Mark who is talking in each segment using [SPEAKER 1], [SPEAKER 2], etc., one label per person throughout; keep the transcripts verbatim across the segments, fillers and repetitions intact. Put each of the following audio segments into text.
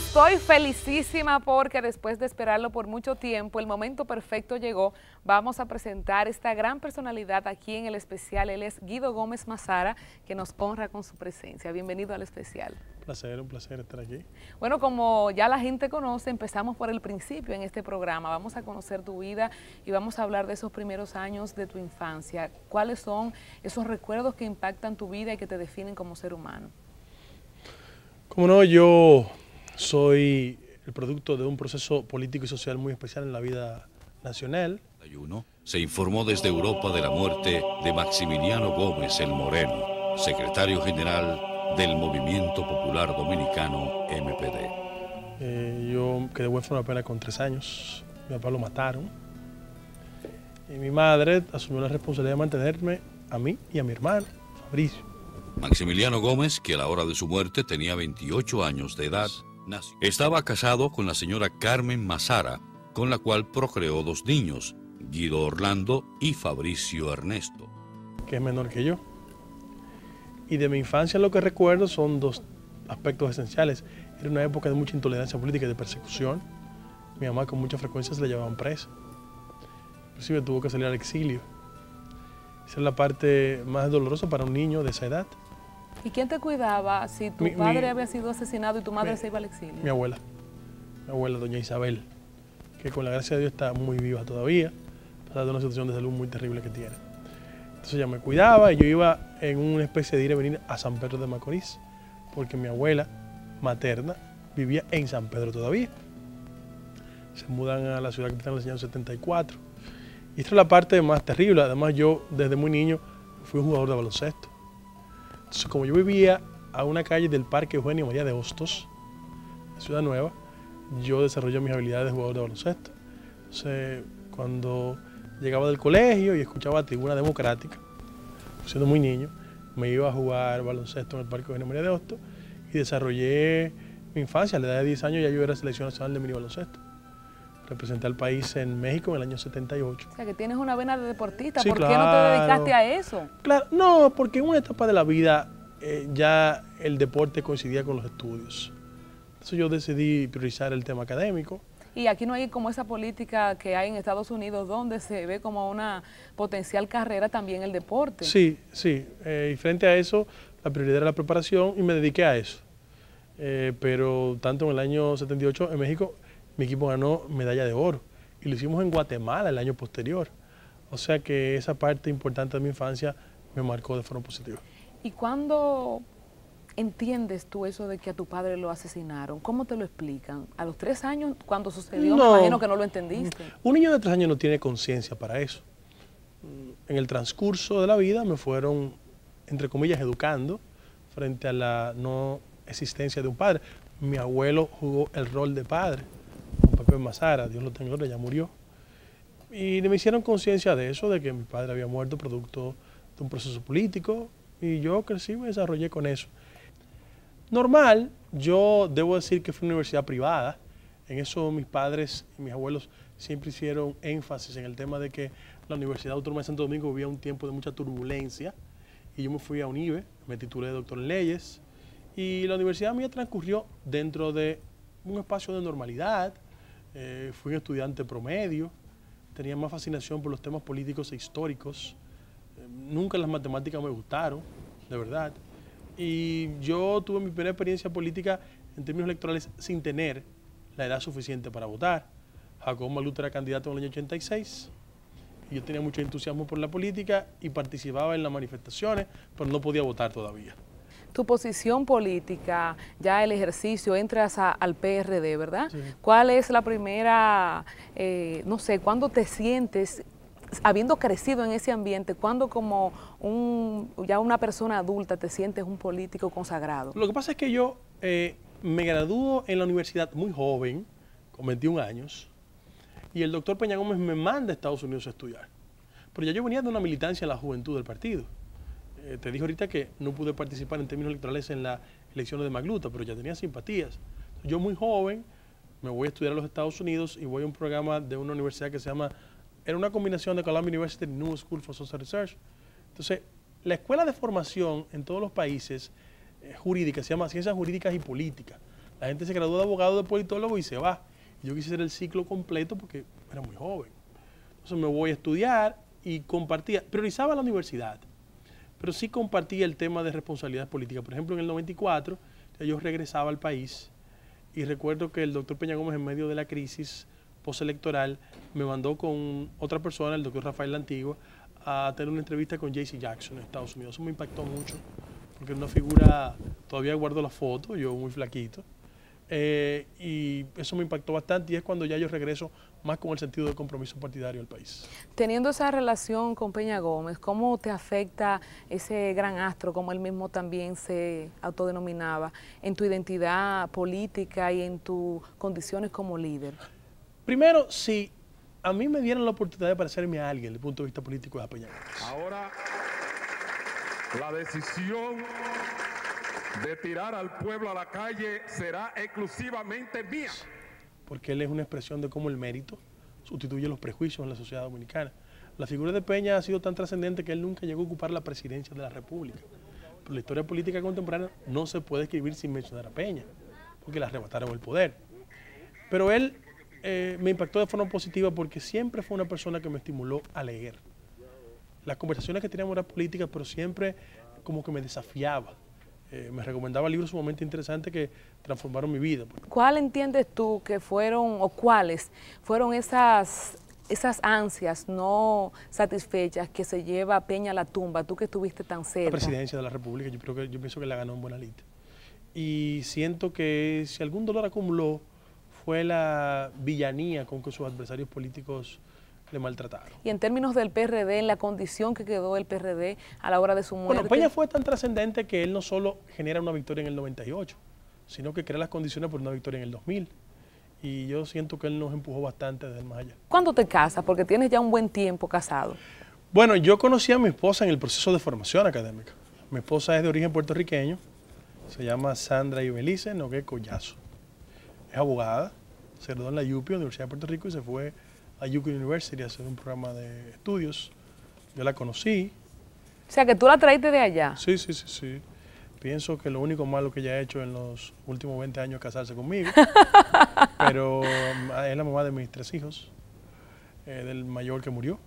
[SPEAKER 1] Estoy felicísima porque después de esperarlo por mucho tiempo, el momento perfecto llegó. Vamos a presentar esta gran personalidad aquí en el especial. Él es Guido Gómez Mazara, que nos honra con su presencia. Bienvenido al especial.
[SPEAKER 2] Un placer, un placer estar aquí.
[SPEAKER 1] Bueno, como ya la gente conoce, empezamos por el principio en este programa. Vamos a conocer tu vida y vamos a hablar de esos primeros años de tu infancia. ¿Cuáles son esos recuerdos que impactan tu vida y que te definen como ser humano?
[SPEAKER 2] Como no, yo soy el producto de un proceso político y social muy especial en la vida nacional.
[SPEAKER 3] Se informó desde Europa de la muerte de Maximiliano Gómez el Moreno, secretario general del Movimiento Popular Dominicano, M P D.
[SPEAKER 2] Eh, yo quedé huérfano apenas con tres años, mi papá lo mataron y mi madre asumió la responsabilidad de mantenerme a mí y a mi hermano, Fabricio.
[SPEAKER 3] Maximiliano Gómez, que a la hora de su muerte tenía veintiocho años de edad, nació. Estaba casado con la señora Carmen Mazara, con la cual procreó dos niños, Guido Orlando y Fabricio Ernesto,
[SPEAKER 2] que es menor que yo. Y de mi infancia lo que recuerdo son dos aspectos esenciales. Era una época de mucha intolerancia política y de persecución. Mi mamá con mucha frecuencia se la llevaban presa. Inclusive tuvo que salir al exilio. Esa es la parte más dolorosa para un niño de esa edad.
[SPEAKER 1] ¿Y quién te cuidaba si tu
[SPEAKER 2] mi,
[SPEAKER 1] padre
[SPEAKER 2] mi,
[SPEAKER 1] había sido asesinado y tu madre
[SPEAKER 2] mi,
[SPEAKER 1] se iba al exilio?
[SPEAKER 2] Mi abuela, mi abuela, doña Isabel, que con la gracia de Dios está muy viva todavía, a pesar de una situación de salud muy terrible que tiene. Entonces ella me cuidaba y yo iba en una especie de ir y venir a San Pedro de Macorís, porque mi abuela materna vivía en San Pedro todavía. Se mudan a la ciudad capital en el año setenta y cuatro. Y esta es la parte más terrible. Además, yo desde muy niño fui un jugador de baloncesto. Entonces, como yo vivía a una calle del Parque Eugenio María de Hostos, en Ciudad Nueva, yo desarrollé mis habilidades de jugador de baloncesto. Entonces, cuando llegaba del colegio y escuchaba Tribuna Democrática, siendo muy niño, me iba a jugar baloncesto en el Parque Eugenio María de Hostos y desarrollé mi infancia. A la edad de diez años ya yo era selección nacional de mini baloncesto. Representé al país en México en el año setenta y ocho.
[SPEAKER 1] O sea, que tienes una vena de deportista.
[SPEAKER 2] Sí,
[SPEAKER 1] ¿Por
[SPEAKER 2] claro.
[SPEAKER 1] qué no te dedicaste a eso?
[SPEAKER 2] Claro, no, porque en una etapa de la vida eh, ya el deporte coincidía con los estudios. Entonces yo decidí priorizar el tema académico.
[SPEAKER 1] Y aquí no hay como esa política que hay en Estados Unidos donde se ve como una potencial carrera también el deporte.
[SPEAKER 2] Sí, sí. Eh, y frente a eso, la prioridad era la preparación y me dediqué a eso. Eh, pero tanto en el año setenta y ocho en México, mi equipo ganó medalla de oro y lo hicimos en Guatemala el año posterior. O sea que esa parte importante de mi infancia me marcó de forma positiva.
[SPEAKER 1] ¿Y cuándo entiendes tú eso de que a tu padre lo asesinaron? ¿Cómo te lo explican? ¿A los tres años cuando sucedió?
[SPEAKER 2] No,
[SPEAKER 1] me imagino que no lo entendiste.
[SPEAKER 2] Un niño de tres años no tiene conciencia para eso. En el transcurso de la vida me fueron, entre comillas, educando frente a la no existencia de un padre. Mi abuelo jugó el rol de padre. Pepe Mazara, Dios lo tenga en gloria, ya murió. Y me hicieron conciencia de eso, de que mi padre había muerto producto de un proceso político, y yo crecí y me desarrollé con eso. Normal, yo debo decir que fue una universidad privada. En eso mis padres y mis abuelos siempre hicieron énfasis en el tema de que la Universidad Autónoma de Santo Domingo vivía un tiempo de mucha turbulencia, y yo me fui a UNIBE, me titulé de doctor en leyes, y la universidad mía transcurrió dentro de un espacio de normalidad. Eh, fui un estudiante promedio, tenía más fascinación por los temas políticos e históricos. Eh, nunca las matemáticas me gustaron, de verdad. Y yo tuve mi primera experiencia política en términos electorales sin tener la edad suficiente para votar. Jacobo Maluz era candidato en el año ochenta y seis. Y yo tenía mucho entusiasmo por la política y participaba en las manifestaciones, pero no podía votar todavía.
[SPEAKER 1] Tu posición política, ya el ejercicio, entras a, al P R D, ¿verdad?
[SPEAKER 2] Sí.
[SPEAKER 1] ¿Cuál es la primera, eh, no sé, cuándo te sientes, habiendo crecido en ese ambiente, cuándo como un, ya una persona adulta te sientes un político consagrado?
[SPEAKER 2] Lo que pasa es que yo eh, me graduó en la universidad muy joven, con veintiún años, y el doctor Peña Gómez me manda a Estados Unidos a estudiar. Pero ya yo venía de una militancia en la juventud del partido. Eh, te dije ahorita que no pude participar en términos electorales en las elecciones de Magluta, pero ya tenía simpatías. Yo muy joven me voy a estudiar a los Estados Unidos y voy a un programa de una universidad que se llama, era una combinación de Columbia University y New School for Social Research. Entonces, la escuela de formación en todos los países eh, jurídicas se llama Ciencias Jurídicas y Políticas. La gente se graduó de abogado, de politólogo y se va. Yo quise hacer el ciclo completo porque era muy joven. Entonces me voy a estudiar y compartía, priorizaba la universidad, pero sí compartía el tema de responsabilidad política. Por ejemplo, en el noventa y cuatro yo regresaba al país y recuerdo que el doctor Peña Gómez, en medio de la crisis postelectoral, me mandó con otra persona, el doctor Rafael La Antigua, a tener una entrevista con J C Jackson en Estados Unidos. Eso me impactó mucho, porque es una figura, todavía guardo la foto, yo muy flaquito, eh, y eso me impactó bastante, y es cuando ya yo regreso más con el sentido de compromiso partidario al país.
[SPEAKER 1] Teniendo esa relación con Peña Gómez, ¿cómo te afecta ese gran astro, como él mismo también se autodenominaba, en tu identidad política y en tus condiciones como líder?
[SPEAKER 2] Primero, si a mí me dieran la oportunidad de parecerme a alguien desde el punto de vista político, es a Peña Gómez.
[SPEAKER 4] Ahora, la decisión de tirar al pueblo a la calle será exclusivamente mía.
[SPEAKER 2] Porque él es una expresión de cómo el mérito sustituye los prejuicios en la sociedad dominicana. La figura de Peña ha sido tan trascendente que él nunca llegó a ocupar la presidencia de la República. Pero la historia política contemporánea no se puede escribir sin mencionar a Peña, porque le arrebataron el poder. Pero él eh, me impactó de forma positiva porque siempre fue una persona que me estimuló a leer. Las conversaciones que teníamos eran políticas, pero siempre como que me desafiaba. Eh, me recomendaba libros sumamente interesantes que transformaron mi vida.
[SPEAKER 1] ¿Cuál entiendes tú que fueron, o cuáles fueron esas, esas ansias no satisfechas que se lleva Peña a la tumba, tú que estuviste tan cerca?
[SPEAKER 2] La presidencia de la República, yo creo que yo pienso que la ganó en buena lid. Y siento que si algún dolor acumuló fue la villanía con que sus adversarios políticos le maltrataron.
[SPEAKER 1] Y en términos del P R D, en la condición que quedó el P R D a la hora de su muerte.
[SPEAKER 2] Bueno, Peña fue tan trascendente que él no solo genera una victoria en el noventa y ocho, sino que crea las condiciones por una victoria en el dos mil. Y yo siento que él nos empujó bastante desde el más allá.
[SPEAKER 1] ¿Cuándo te casas? Porque tienes ya un buen tiempo casado.
[SPEAKER 2] Bueno, yo conocí a mi esposa en el proceso de formación académica. Mi esposa es de origen puertorriqueño, se llama Sandra Ibelice Nogué Collazo. Es abogada, se graduó en la U P I, Universidad de Puerto Rico, y se fue a Duke University a hacer un programa de estudios. Yo la conocí.
[SPEAKER 1] O sea, que tú la traíste de allá.
[SPEAKER 2] Sí, sí, sí, sí. Pienso que lo único malo que ella ha hecho en los últimos veinte años es casarse conmigo. Pero es la mamá de mis tres hijos, eh, del mayor que murió,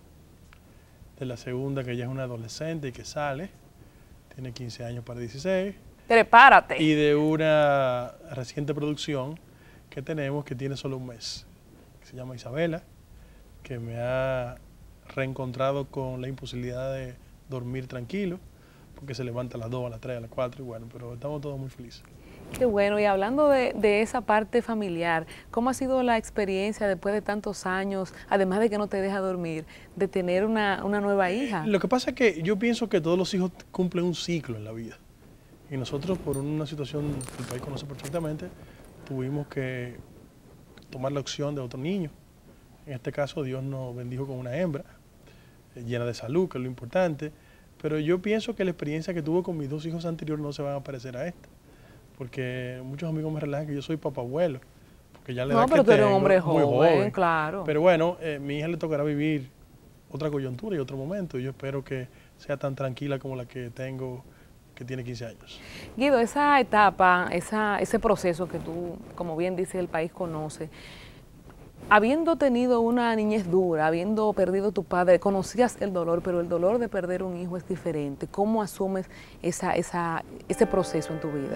[SPEAKER 2] de la segunda que ya es una adolescente y que sale, tiene quince años para dieciséis.
[SPEAKER 1] Prepárate.
[SPEAKER 2] Y de una reciente producción que tenemos que tiene solo un mes, que se llama Isabela, que me ha reencontrado con la imposibilidad de dormir tranquilo, porque se levanta a las dos, a las tres, a las cuatro, y bueno, pero estamos todos muy felices.
[SPEAKER 1] Qué bueno, y hablando de, de esa parte familiar, ¿cómo ha sido la experiencia después de tantos años, además de que no te deja dormir, de tener una, una nueva hija?
[SPEAKER 2] Lo que pasa es que yo pienso que todos los hijos cumplen un ciclo en la vida, y nosotros, por una situación que el país conoce perfectamente, tuvimos que tomar la opción de otro niño. En este caso, Dios nos bendijo con una hembra, eh, llena de salud, que es lo importante, pero yo pienso que la experiencia que tuve con mis dos hijos anteriores no se van a parecer a esta, porque muchos amigos me relajan que yo soy papá abuelo, porque ya le
[SPEAKER 1] No,
[SPEAKER 2] da
[SPEAKER 1] pero
[SPEAKER 2] que
[SPEAKER 1] tú eres un
[SPEAKER 2] tengo,
[SPEAKER 1] hombre
[SPEAKER 2] muy
[SPEAKER 1] joven,
[SPEAKER 2] joven,
[SPEAKER 1] claro.
[SPEAKER 2] Pero bueno, eh, mi hija le tocará vivir otra coyuntura y otro momento, y yo espero que sea tan tranquila como la que tengo, que tiene quince años.
[SPEAKER 1] Guido, esa etapa, esa, ese proceso que tú, como bien dice, el país conoce, habiendo tenido una niñez dura, habiendo perdido a tu padre, conocías el dolor, pero el dolor de perder un hijo es diferente. ¿Cómo asumes esa, esa, ese proceso en tu vida?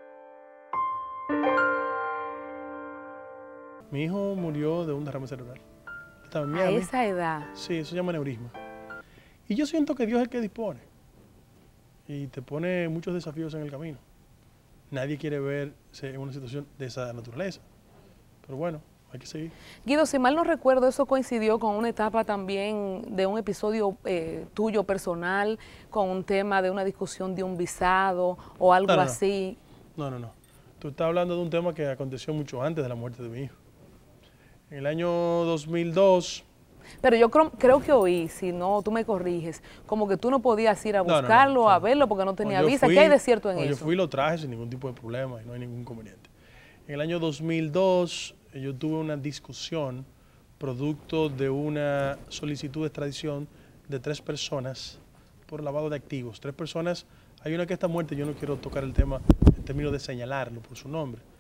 [SPEAKER 2] Mi hijo murió de un derrame cerebral. Estaba en
[SPEAKER 1] A
[SPEAKER 2] Miami.
[SPEAKER 1] esa edad.
[SPEAKER 2] Sí, eso se llama aneurisma. Y yo siento que Dios es el que dispone. Y te pone muchos desafíos en el camino. Nadie quiere verse en una situación de esa naturaleza. Pero bueno, hay que seguir.
[SPEAKER 1] Guido, si mal no recuerdo, eso coincidió con una etapa también de un episodio eh, tuyo personal, con un tema de una discusión de un visado o algo
[SPEAKER 2] No, no, no.
[SPEAKER 1] así.
[SPEAKER 2] No, no, no. Tú estás hablando de un tema que aconteció mucho antes de la muerte de mi hijo. En el año dos mil dos...
[SPEAKER 1] Pero yo creo, creo que oí, si no, tú me corriges, como que tú no podías ir a
[SPEAKER 2] No, no, no,
[SPEAKER 1] buscarlo,
[SPEAKER 2] no.
[SPEAKER 1] a verlo, porque no tenía
[SPEAKER 2] No, yo
[SPEAKER 1] visa.
[SPEAKER 2] fui-
[SPEAKER 1] ¿Qué hay de cierto en
[SPEAKER 2] no,
[SPEAKER 1] eso?
[SPEAKER 2] Yo fui y lo traje sin ningún tipo de problema y no hay ningún inconveniente. En el año dos mil dos eh, yo tuve una discusión producto de una solicitud de extradición de tres personas por lavado de activos. Tres personas, hay una que está muerta, yo no quiero tocar el tema en términos de señalarlo por su nombre,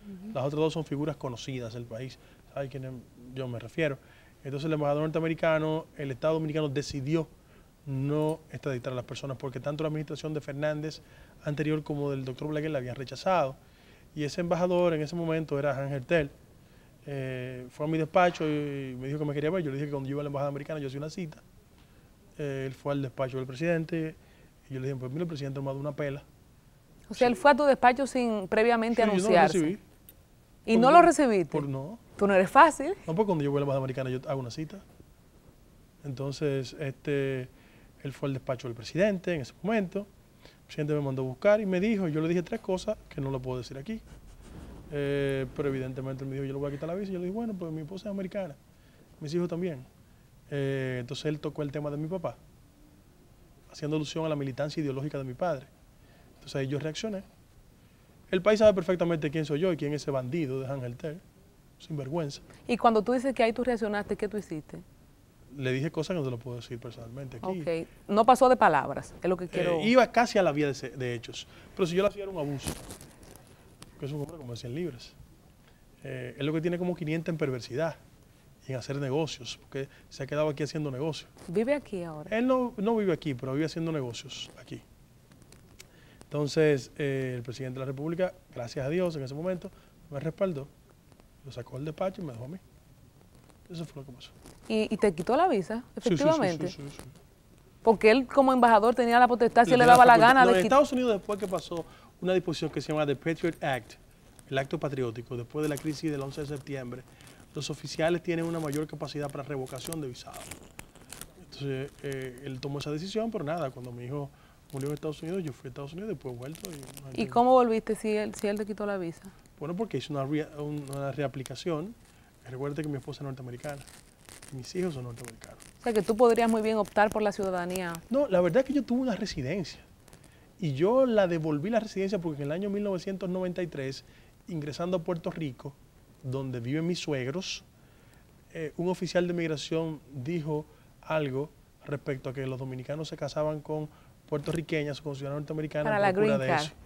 [SPEAKER 2] Uh-huh. Las otras dos son figuras conocidas del país, ¿sabe a quién yo me refiero? Entonces el embajador norteamericano, el Estado dominicano decidió no extraditar a las personas porque tanto la administración de Fernández anterior como del doctor Blaguer la habían rechazado. Y ese embajador en ese momento era Ángel Tel. Eh, fue a mi despacho y me dijo que me quería ver. Yo le dije que cuando yo iba a la embajada americana yo hacía una cita. Eh, él fue al despacho del presidente y yo le dije, pues mira, el presidente me ha dado una pela.
[SPEAKER 1] O sea, sí. Él fue a tu despacho sin previamente sí, anunciarse.
[SPEAKER 2] Yo no lo recibí.
[SPEAKER 1] ¿Y
[SPEAKER 2] por,
[SPEAKER 1] no lo recibiste?
[SPEAKER 2] Por no.
[SPEAKER 1] ¿Tú no eres fácil?
[SPEAKER 2] No, porque cuando yo voy a la embajada americana yo hago una cita. Entonces, este, él fue al despacho del presidente en ese momento. El presidente me mandó a buscar y me dijo, yo le dije tres cosas que no lo puedo decir aquí. Eh, pero evidentemente él me dijo, yo le voy a quitar la visa. Y yo le dije, bueno, pues mi esposa es americana, mis hijos también. Eh, entonces él tocó el tema de mi papá, haciendo alusión a la militancia ideológica de mi padre. Entonces ahí yo reaccioné. El país sabe perfectamente quién soy yo y quién es ese bandido de Ángel Tel, sin vergüenza.
[SPEAKER 1] Y cuando tú dices que ahí tú reaccionaste, ¿qué tú hiciste?
[SPEAKER 2] Le dije cosas que no te lo puedo decir personalmente aquí.
[SPEAKER 1] Ok, no pasó de palabras, es lo que quiero...
[SPEAKER 2] Eh, iba casi a la vía de, de hechos, pero si yo lo hacía era un abuso. Que es un hombre como decían libres. Eh, es lo que tiene como quinientos en perversidad y en hacer negocios, porque se ha quedado aquí haciendo negocios.
[SPEAKER 1] ¿Vive aquí ahora?
[SPEAKER 2] Él no, no vive aquí, pero vive haciendo negocios aquí. Entonces, eh, el presidente de la República, gracias a Dios, en ese momento, me respaldó, lo sacó del despacho y me dejó a mí. Eso fue lo que pasó.
[SPEAKER 1] ¿Y, y te quitó la visa, efectivamente?
[SPEAKER 2] Sí, sí, sí, sí, sí, sí.
[SPEAKER 1] Porque él como embajador tenía la potestad, si le, le daba la, la gana
[SPEAKER 2] no,
[SPEAKER 1] de
[SPEAKER 2] en Estados Unidos, después que pasó una disposición que se llama The Patriot Act, el acto patriótico, después de la crisis del once de septiembre, los oficiales tienen una mayor capacidad para revocación de visado. Entonces, eh, él tomó esa decisión, pero nada, cuando mi hijo murió en Estados Unidos, yo fui a Estados Unidos, después he vuelto. ¿Y,
[SPEAKER 1] ¿Y cómo volviste si él, si él te quitó la visa?
[SPEAKER 2] Bueno, porque hice una, re, una reaplicación. Recuerda que mi esposa es norteamericana y mis hijos son norteamericanos.
[SPEAKER 1] O sea, que tú podrías muy bien optar por la ciudadanía.
[SPEAKER 2] No, la verdad es que yo tuve una residencia y yo la devolví la residencia porque en el año mil novecientos noventa y tres, ingresando a Puerto Rico, donde viven mis suegros, eh, un oficial de migración dijo algo respecto a que los dominicanos se casaban con puertorriqueñas o con ciudadanos norteamericanos
[SPEAKER 1] para la green card.
[SPEAKER 2] Eso.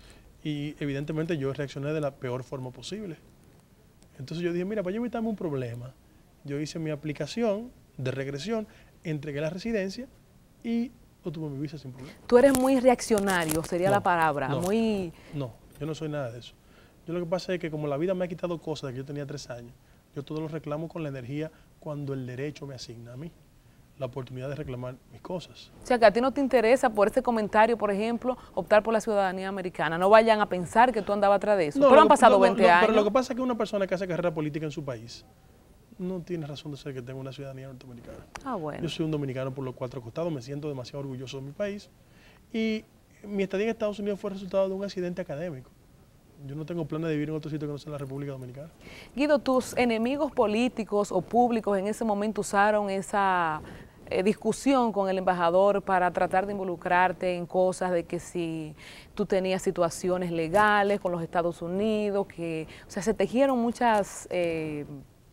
[SPEAKER 2] Y evidentemente yo reaccioné de la peor forma posible. Entonces yo dije, mira, para yo evitarme un problema, yo hice mi aplicación de regresión, entregué la residencia y obtuve mi visa sin problema.
[SPEAKER 1] Tú eres muy reaccionario, sería
[SPEAKER 2] no,
[SPEAKER 1] la palabra,
[SPEAKER 2] no,
[SPEAKER 1] muy...
[SPEAKER 2] No, yo no soy nada de eso. Yo lo que pasa es que como la vida me ha quitado cosas de que yo tenía tres años, yo todo lo reclamo con la energía cuando el derecho me asigna a mí la oportunidad de reclamar mis cosas.
[SPEAKER 1] O sea, que a ti no te interesa por este comentario, por ejemplo, optar por la ciudadanía americana. No vayan a pensar que tú andabas atrás de eso.
[SPEAKER 2] No,
[SPEAKER 1] pero han pasado
[SPEAKER 2] no, no,
[SPEAKER 1] veinte
[SPEAKER 2] no,
[SPEAKER 1] años.
[SPEAKER 2] Pero lo que pasa es que una persona que hace carrera política en su país no tiene razón de ser que tenga una ciudadanía norteamericana.
[SPEAKER 1] Ah, bueno.
[SPEAKER 2] Yo soy un dominicano por los cuatro costados, me siento demasiado orgulloso de mi país. Y mi estadía en Estados Unidos fue resultado de un accidente académico. Yo no tengo planes de vivir en otro sitio que no sea la República Dominicana.
[SPEAKER 1] Guido, ¿tus enemigos políticos o públicos en ese momento usaron esa eh, discusión con el embajador para tratar de involucrarte en cosas de que si tú tenías situaciones legales con los Estados Unidos, que, o sea, se tejieron muchas... Eh,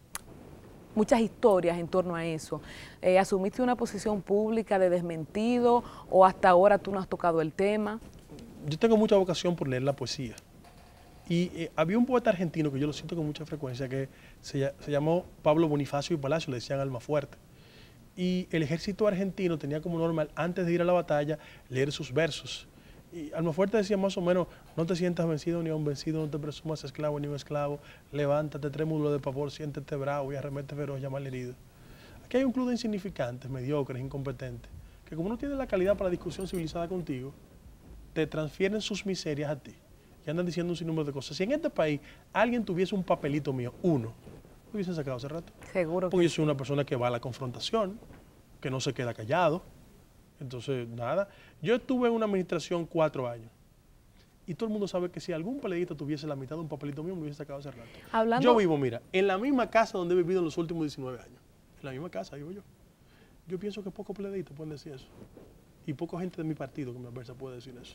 [SPEAKER 1] muchas historias en torno a eso? Eh, ¿Asumiste una posición pública de desmentido o hasta ahora tú no has tocado el tema?
[SPEAKER 2] Yo tengo mucha vocación por leer la poesía. Y eh, había un poeta argentino que yo lo siento con mucha frecuencia, que se, se llamó Pablo Bonifacio y Palacio, le decían Almafuerte. Y el ejército argentino tenía como normal, antes de ir a la batalla, leer sus versos. Y Almafuerte decía más o menos, no te sientas vencido ni a un vencido, no te presumas esclavo ni un esclavo, levántate trémulo de pavor, siéntete bravo y arremete feroz, llama al herido. Aquí hay un club de insignificantes, mediocres, incompetentes, que como no tienen la calidad para la discusión civilizada contigo, te transfieren sus miserias a ti y andan diciendo un sinnúmero de cosas. Si en este país alguien tuviese un papelito mío, uno, lo hubiesen sacado hace rato.
[SPEAKER 1] Seguro que
[SPEAKER 2] Porque yo soy una persona que va a la confrontación, que no se queda callado. Entonces, nada. Yo estuve en una administración cuatro años. Y todo el mundo sabe que si algún peleadista tuviese la mitad de un papelito mío, me hubiese sacado hace rato.
[SPEAKER 1] Hablando...
[SPEAKER 2] Yo vivo, mira, en la misma casa donde he vivido en los últimos diecinueve años. En la misma casa vivo yo. Yo pienso que pocos peleadistas pueden decir eso. Y poca gente de mi partido que me adversa puede decir eso.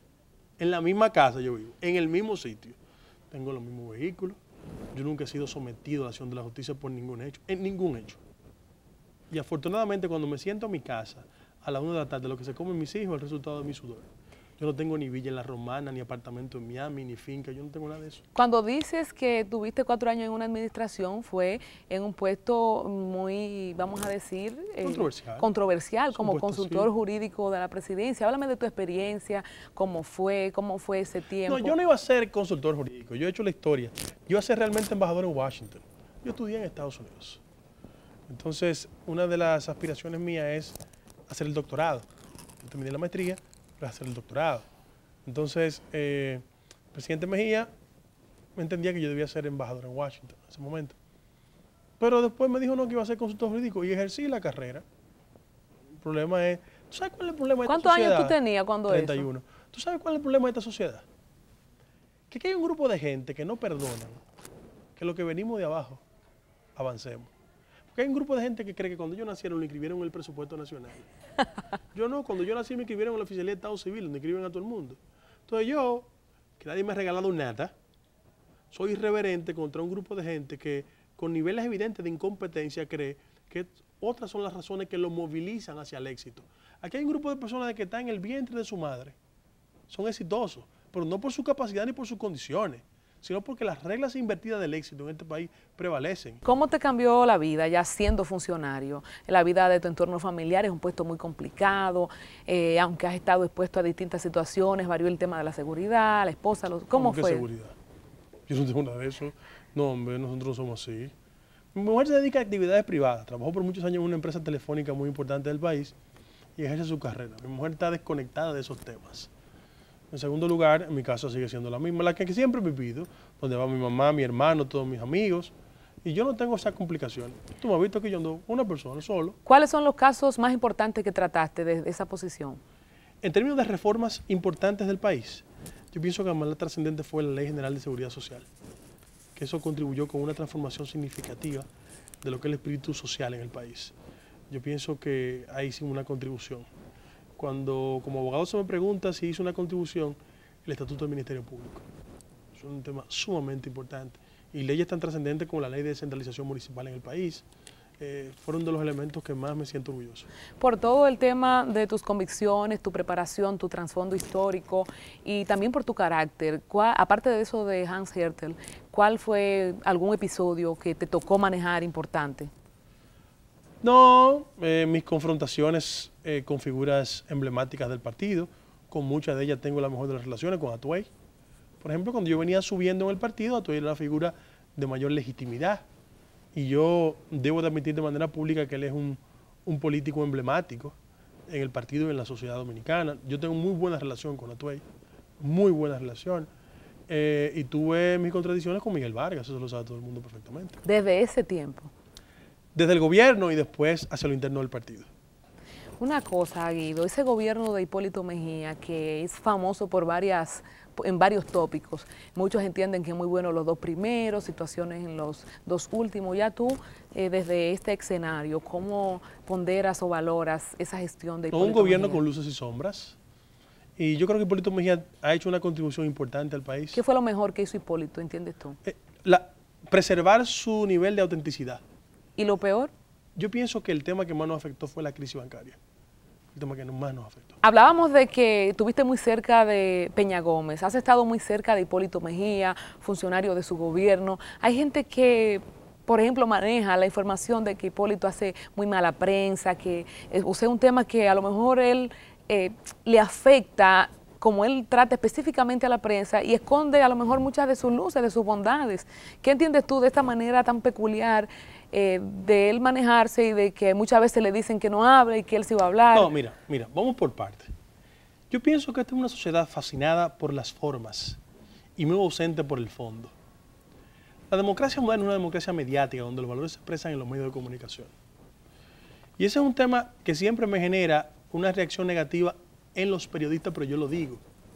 [SPEAKER 2] En la misma casa yo vivo, en el mismo sitio. Tengo los mismos vehículos. Yo nunca he sido sometido a la acción de la justicia por ningún hecho. En ningún hecho. Y afortunadamente cuando me siento a mi casa, a las una de la tarde, lo que se comen mis hijos es el resultado de mi sudor. Yo no tengo ni villa en La Romana, ni apartamento en Miami, ni finca, yo no tengo nada de eso.
[SPEAKER 1] Cuando dices que tuviste cuatro años en una administración, fue en un puesto muy, vamos a decir, eh,
[SPEAKER 2] controversial,
[SPEAKER 1] controversial como
[SPEAKER 2] puesto,
[SPEAKER 1] consultor
[SPEAKER 2] sí.
[SPEAKER 1] jurídico de la presidencia. Háblame de tu experiencia, cómo fue, cómo fue ese tiempo.
[SPEAKER 2] No, yo no iba a ser consultor jurídico, yo he hecho la historia. Yo iba a ser realmente embajador en Washington. Yo estudié en Estados Unidos. Entonces, una de las aspiraciones mías es hacer el doctorado. Yo terminé la maestría, para hacer el doctorado. Entonces, eh, el presidente Mejía me entendía que yo debía ser embajador en Washington en ese momento. Pero después me dijo no, que iba a ser consultor jurídico y ejercí la carrera. El problema es, ¿tú sabes cuál es el problema de esta sociedad?
[SPEAKER 1] ¿Cuántos años tú tenías cuando
[SPEAKER 2] treinta y uno.
[SPEAKER 1] eso?
[SPEAKER 2] ¿Tú sabes cuál es el problema de esta sociedad? Que aquí hay un grupo de gente que no perdonan que lo que venimos de abajo avancemos. Porque hay un grupo de gente que cree que cuando ellos nacieron lo inscribieron en el presupuesto nacional. Yo no, cuando yo nací me inscribieron en la oficialía de Estado Civil, donde inscriben a todo el mundo. Entonces yo, que nadie me ha regalado nada, soy irreverente contra un grupo de gente que con niveles evidentes de incompetencia cree que otras son las razones que lo movilizan hacia el éxito. Aquí hay un grupo de personas que están en el vientre de su madre, son exitosos, pero no por su capacidad ni por sus condiciones, sino porque las reglas invertidas del éxito en este país prevalecen.
[SPEAKER 1] ¿Cómo te cambió la vida ya siendo funcionario? La vida de tu entorno familiar es un puesto muy complicado, eh, aunque has estado expuesto a distintas situaciones, varió el tema de la seguridad, la esposa, los, ¿cómo
[SPEAKER 2] ¿Qué
[SPEAKER 1] fue?
[SPEAKER 2] seguridad? Yo no tengo nada de eso. No, hombre, nosotros no somos así. Mi mujer se dedica a actividades privadas, trabajó por muchos años en una empresa telefónica muy importante del país y ejerce su carrera. Mi mujer está desconectada de esos temas. En segundo lugar, en mi casa sigue siendo la misma, la que siempre he vivido, donde va mi mamá, mi hermano, todos mis amigos, y yo no tengo esa complicación. Tú me has visto que yo ando una persona solo.
[SPEAKER 1] ¿Cuáles son los casos más importantes que trataste desde esa posición?
[SPEAKER 2] En términos de reformas importantes del país, yo pienso que la más trascendente fue la Ley General de Seguridad Social, que eso contribuyó con una transformación significativa de lo que es el espíritu social en el país. Yo pienso que ahí hicimos una contribución. Cuando como abogado se me pregunta si hizo una contribución, el Estatuto del Ministerio Público. Es un tema sumamente importante. Y leyes tan trascendentes como la Ley de Descentralización Municipal en el país, eh, fueron de los elementos que más me siento orgulloso.
[SPEAKER 1] Por todo el tema de tus convicciones, tu preparación, tu trasfondo histórico y también por tu carácter, ¿cuál, aparte de eso de Hans Hertel, ¿cuál fue algún episodio que te tocó manejar importante?
[SPEAKER 2] No, eh, mis confrontaciones eh, con figuras emblemáticas del partido, con muchas de ellas tengo la mejor de las relaciones, con Atuey. Por ejemplo, cuando yo venía subiendo en el partido, Atuey era la figura de mayor legitimidad. Y yo debo de admitir de manera pública que él es un, un político emblemático en el partido y en la sociedad dominicana. Yo tengo muy buena relación con Atuey, muy buena relación. Eh, y tuve mis contradicciones con Miguel Vargas, eso lo sabe todo el mundo perfectamente.
[SPEAKER 1] Desde ese tiempo.
[SPEAKER 2] Desde el gobierno y después hacia lo interno del partido.
[SPEAKER 1] Una cosa, Guido, ese gobierno de Hipólito Mejía, que es famoso por varias, en varios tópicos, muchos entienden que es muy bueno los dos primeros, situaciones en los dos últimos. Ya tú, eh, desde este escenario, ¿cómo ponderas o valoras esa gestión de Hipólito
[SPEAKER 2] Mejía? Un gobierno
[SPEAKER 1] Mejía?
[SPEAKER 2] con luces y sombras. Y yo creo que Hipólito Mejía ha hecho una contribución importante al país.
[SPEAKER 1] ¿Qué fue lo mejor que hizo Hipólito, entiendes tú?
[SPEAKER 2] Eh, la, preservar su nivel de autenticidad.
[SPEAKER 1] ¿Y lo peor?
[SPEAKER 2] Yo pienso que el tema que más nos afectó fue la crisis bancaria. El tema que más nos afectó.
[SPEAKER 1] Hablábamos de que estuviste muy cerca de Peña Gómez, has estado muy cerca de Hipólito Mejía, funcionario de su gobierno. Hay gente que, por ejemplo, maneja la información de que Hipólito hace muy mala prensa, que es o sea, un tema que a lo mejor él eh, le afecta, como él trata específicamente a la prensa y esconde a lo mejor muchas de sus luces, de sus bondades. ¿Qué entiendes tú de esta manera tan peculiar eh, de él manejarse y de que muchas veces le dicen que no hable y que él sí va a hablar?
[SPEAKER 2] No, mira, mira, vamos por partes. Yo pienso que esta es una sociedad fascinada por las formas y muy ausente por el fondo. La democracia moderna es una democracia mediática donde los valores se expresan en los medios de comunicación. Y ese es un tema que siempre me genera una reacción negativa en los periodistas, pero yo lo digo.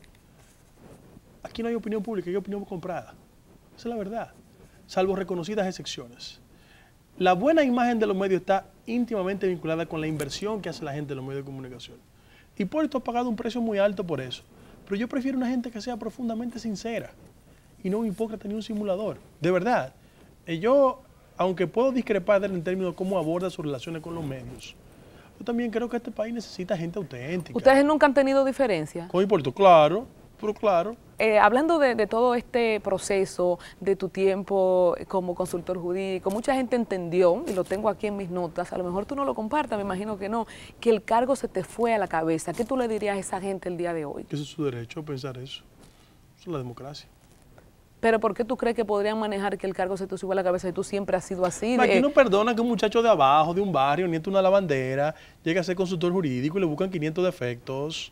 [SPEAKER 2] Aquí no hay opinión pública, hay opinión comprada. Esa es la verdad, salvo reconocidas excepciones. La buena imagen de los medios está íntimamente vinculada con la inversión que hace la gente en los medios de comunicación. Hipólito ha pagado un precio muy alto por eso, pero yo prefiero una gente que sea profundamente sincera y no un hipócrita ni un simulador. De verdad, yo, aunque puedo discrepar de él en términos de cómo aborda sus relaciones con los medios, Pero también creo que este país necesita gente auténtica.
[SPEAKER 1] ¿Ustedes nunca han tenido diferencia?
[SPEAKER 2] Con Hipólito, claro, pero claro.
[SPEAKER 1] Eh, hablando de, de todo este proceso, de tu tiempo como consultor jurídico, mucha gente entendió, y lo tengo aquí en mis notas, a lo mejor tú no lo compartas, me imagino que no, que el cargo se te fue a la cabeza. ¿Qué tú le dirías a esa gente el día de hoy?
[SPEAKER 2] Ese es su derecho, pensar eso. Eso es la democracia.
[SPEAKER 1] Pero ¿por qué tú crees que podrían manejar que el cargo se te suba a la cabeza y tú siempre has sido así?
[SPEAKER 2] Aquí
[SPEAKER 1] de,
[SPEAKER 2] no perdona que un muchacho de abajo, de un barrio, nieto una lavandera, llegue a ser consultor jurídico y le buscan quinientos defectos.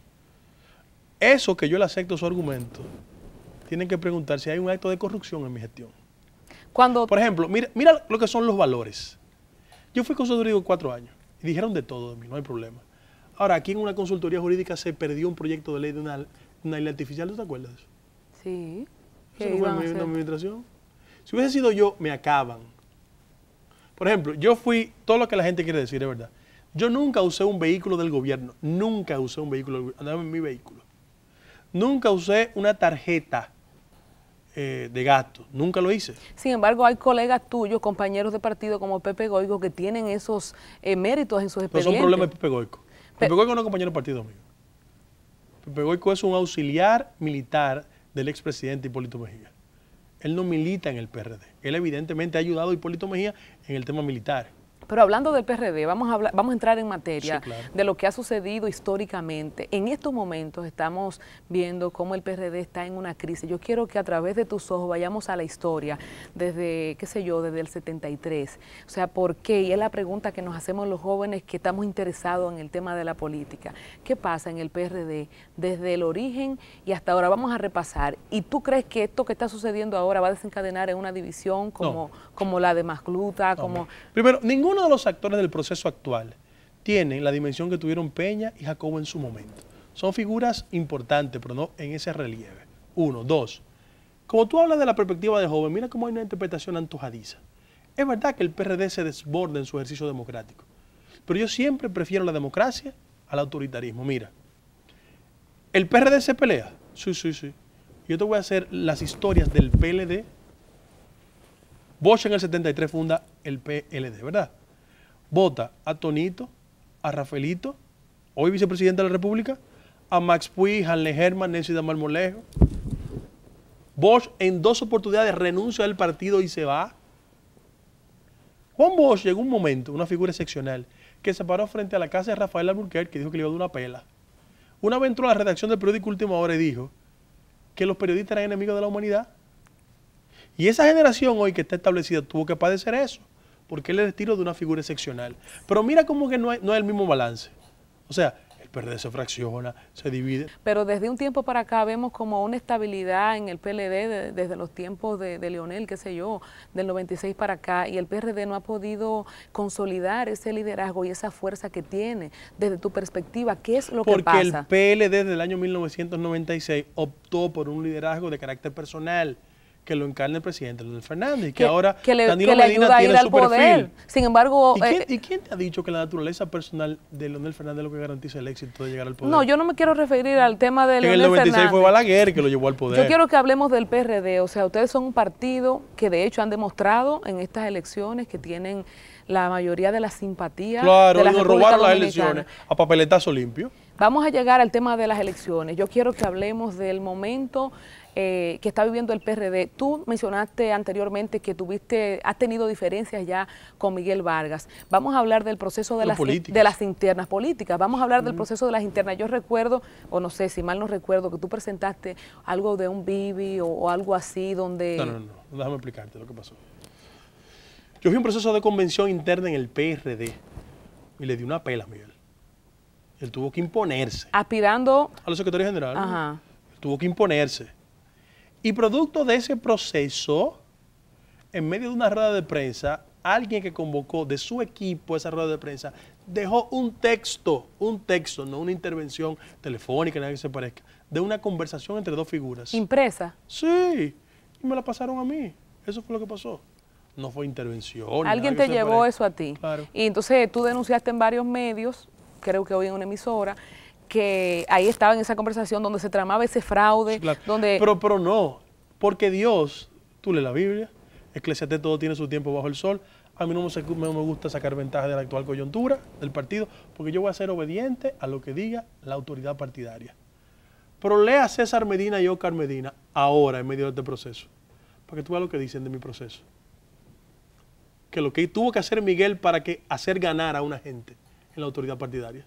[SPEAKER 2] Eso que yo le acepto su argumento, tienen que preguntar si hay un acto de corrupción en mi gestión.
[SPEAKER 1] Cuando,
[SPEAKER 2] Por ejemplo, mira, mira lo que son los valores. Yo fui consultor jurídico cuatro años y dijeron de todo de mí, no hay problema. Ahora, aquí en una consultoría jurídica se perdió un proyecto de ley de una, una isla artificial, ¿tú te acuerdas de eso?
[SPEAKER 1] sí,
[SPEAKER 2] Eso
[SPEAKER 1] ¿qué
[SPEAKER 2] no fue
[SPEAKER 1] iban a
[SPEAKER 2] en mi
[SPEAKER 1] hacer?
[SPEAKER 2] administración. Si hubiese sido yo, me acaban. Por ejemplo, yo fui, todo lo que la gente quiere decir es verdad. Yo nunca usé un vehículo del gobierno, nunca usé un vehículo del gobierno, andaba en mi vehículo. Nunca usé una tarjeta eh, de gasto, nunca lo hice.
[SPEAKER 1] Sin embargo, hay colegas tuyos, compañeros de partido como Pepe Goico, que tienen esos eh, méritos en sus
[SPEAKER 2] No
[SPEAKER 1] expedientes.
[SPEAKER 2] son problemas de Pepe Goico.
[SPEAKER 1] Pe-
[SPEAKER 2] Pepe Goico no es compañero de partido mío. Pepe Goico es un auxiliar militar del expresidente Hipólito Mejía. Él no milita en el P R D. Él evidentemente ha ayudado a Hipólito Mejía en el tema militar.
[SPEAKER 1] Pero hablando del P R D, vamos a, hablar, vamos a entrar en materia
[SPEAKER 2] Sí, claro.
[SPEAKER 1] de lo que ha sucedido históricamente. En estos momentos estamos viendo cómo el P R D está en una crisis. Yo quiero que a través de tus ojos vayamos a la historia desde, qué sé yo, desde el setenta y tres. O sea, ¿por qué? Y es la pregunta que nos hacemos los jóvenes que estamos interesados en el tema de la política. ¿Qué pasa en el P R D desde el origen y hasta ahora? Vamos a repasar. ¿Y tú crees que esto que está sucediendo ahora va a desencadenar en una división como, como la de Mascluta? Como...
[SPEAKER 2] Hombre. Primero, ninguno de los actores del proceso actual tienen la dimensión que tuvieron Peña y Jacobo en su momento. Son figuras importantes, pero no en ese relieve. Uno. Dos. Como tú hablas de la perspectiva de joven, mira cómo hay una interpretación antojadiza. Es verdad que el P R D se desborda en su ejercicio democrático, pero yo siempre prefiero la democracia al autoritarismo. Mira, ¿el P R D se pelea? Sí, sí, sí. Yo te voy a hacer las historias del P L D. Bosch en el setenta y tres funda el P L D, ¿verdad? Vota a Tonito, a Rafaelito, hoy vicepresidente de la República, a Max Puig, Hanle Herman, Nancy de Marmolejo. Bosch en dos oportunidades renuncia al partido y se va. Juan Bosch llegó un momento, una figura excepcional, que se paró frente a la casa de Rafael Alburquerque, que dijo que le iba a dar una pela. Una vez entró a la redacción del periódico Última Hora y dijo que los periodistas eran enemigos de la humanidad. Y esa generación hoy que está establecida tuvo que padecer eso, porque él es el estilo de una figura excepcional. Pero mira como que no, hay, no es el mismo balance. O sea, el P R D se fracciona, se divide.
[SPEAKER 1] Pero desde un tiempo para acá vemos como una estabilidad en el P L D de, desde los tiempos de, de Leonel, qué sé yo, del noventa y seis para acá, y el P R D no ha podido consolidar ese liderazgo y esa fuerza que tiene. Desde tu perspectiva, ¿qué es lo
[SPEAKER 2] Porque
[SPEAKER 1] que pasa?
[SPEAKER 2] Porque el P L D desde el año mil novecientos noventa y seis optó por un liderazgo de carácter personal, que lo encarna el presidente Leonel Fernández, y que, que ahora
[SPEAKER 1] que le,
[SPEAKER 2] Danilo
[SPEAKER 1] que le
[SPEAKER 2] Medina
[SPEAKER 1] ayuda
[SPEAKER 2] tiene
[SPEAKER 1] a ir al
[SPEAKER 2] su
[SPEAKER 1] poder.
[SPEAKER 2] perfil.
[SPEAKER 1] Sin embargo...
[SPEAKER 2] ¿Y quién,
[SPEAKER 1] eh,
[SPEAKER 2] ¿Y quién te ha dicho que la naturaleza personal de Leonel Fernández es lo que garantiza el éxito de llegar al poder?
[SPEAKER 1] No, yo no me quiero referir al tema de
[SPEAKER 2] en
[SPEAKER 1] Leonel
[SPEAKER 2] el noventa y seis
[SPEAKER 1] Fernández.
[SPEAKER 2] fue Balaguer que lo llevó al poder.
[SPEAKER 1] Yo quiero que hablemos del P R D. O sea, ustedes son un partido que de hecho han demostrado en estas elecciones que tienen la mayoría de la simpatía
[SPEAKER 2] claro,
[SPEAKER 1] de la
[SPEAKER 2] y nos
[SPEAKER 1] República
[SPEAKER 2] robaron las
[SPEAKER 1] Dominicana.
[SPEAKER 2] elecciones a papeletazo limpio.
[SPEAKER 1] Vamos a llegar al tema de las elecciones. Yo quiero que hablemos del momento eh, que está viviendo el P R D. Tú mencionaste anteriormente que tuviste, has tenido diferencias ya con Miguel Vargas. Vamos a hablar del proceso de, las, de las internas políticas. Vamos a hablar mm. del proceso de las internas. Yo recuerdo, o no sé, si mal no recuerdo, que tú presentaste algo de un Bibi o, o algo así donde...
[SPEAKER 2] No, no, no, no. Déjame explicarte lo que pasó. Yo fui a un proceso de convención interna en el P R D y le di una pela a Miguel. Él tuvo que imponerse.
[SPEAKER 1] Aspirando...
[SPEAKER 2] A la Secretaría General.
[SPEAKER 1] Ajá.
[SPEAKER 2] Él tuvo que imponerse. Y producto de ese proceso, en medio de una rueda de prensa, alguien que convocó de su equipo esa rueda de prensa, dejó un texto, un texto, no una intervención telefónica, nada que se parezca, de una conversación entre dos figuras.
[SPEAKER 1] ¿Impresa?
[SPEAKER 2] Sí. Y me la pasaron a mí. Eso fue lo que pasó. No fue intervención.
[SPEAKER 1] Alguien te llevó parezca. eso a ti.
[SPEAKER 2] Claro.
[SPEAKER 1] Y entonces tú denunciaste en varios medios, creo que hoy en una emisora, que ahí estaba en esa conversación donde se tramaba ese fraude.
[SPEAKER 2] Sí, claro.
[SPEAKER 1] donde
[SPEAKER 2] pero, pero no, porque Dios, tú lees la Biblia, Eclesiastés todo tiene su tiempo bajo el sol, A mí no me, no me gusta sacar ventaja de la actual coyuntura del partido, porque yo voy a ser obediente a lo que diga la autoridad partidaria. Pero lea a César Medina y Oscar Medina ahora, en medio de este proceso, para que tú veas lo que dicen de mi proceso. Que lo que tuvo que hacer Miguel para que hacer ganar a una gente en la autoridad partidaria.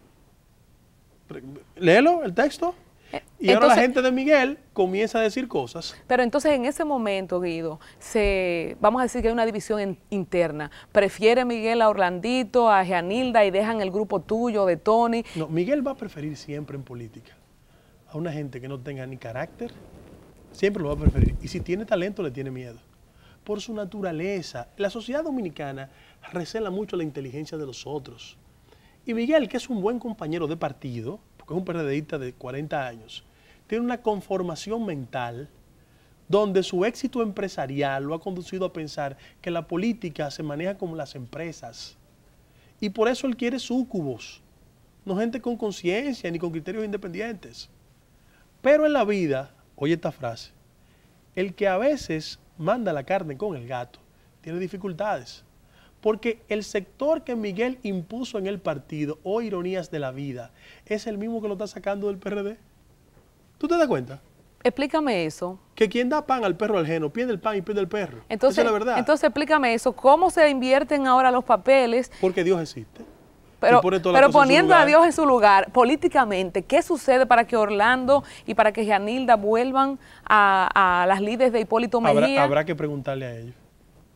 [SPEAKER 2] Léelo, el texto. Y entonces, ahora la gente de Miguel comienza a decir cosas.
[SPEAKER 1] Pero entonces en ese momento, Guido, se, vamos a decir que hay una división en, interna. ¿Prefiere Miguel a Orlandito, a Gianilda y dejan el grupo tuyo de Tony?
[SPEAKER 2] No, Miguel va a preferir siempre en política a una gente que no tenga ni carácter, siempre lo va a preferir. Y si tiene talento, le tiene miedo. Por su naturaleza. La sociedad dominicana recela mucho la inteligencia de los otros. Y Miguel, que es un buen compañero de partido, porque es un PRDista de cuarenta años, tiene una conformación mental donde su éxito empresarial lo ha conducido a pensar que la política se maneja como las empresas. Y por eso él quiere súcubos, no gente con conciencia ni con criterios independientes. Pero en la vida, oye esta frase, el que a veces manda la carne con el gato tiene dificultades. Porque el sector que Miguel impuso en el partido, o ironías de la vida, es el mismo que lo está sacando del P R D. ¿Tú te das cuenta?
[SPEAKER 1] Explícame eso.
[SPEAKER 2] Que quien da pan al perro ajeno, pierde el pan y pierde el perro.
[SPEAKER 1] Entonces,
[SPEAKER 2] esa es la verdad.
[SPEAKER 1] Entonces explícame eso. ¿Cómo se invierten ahora los papeles?
[SPEAKER 2] Porque Dios existe.
[SPEAKER 1] Pero, pero poniendo a Dios en su lugar, políticamente, ¿qué sucede para que Orlando y para que Gianilda vuelvan a, a las lides de Hipólito Mejía?
[SPEAKER 2] Habrá, habrá que preguntarle a ellos.